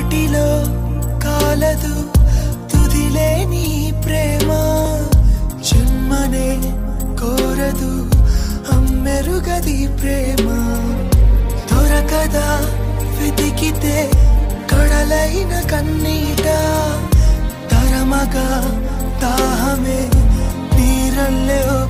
నోటిలో కాలదు తుదిలేని ప్రేమ జన్మనే కోరదు అమ్మెరుగది ప్రేమ దొరకదా వెతికితే కడలైన కన్నీట తరమగా దాహమే నీరల్లే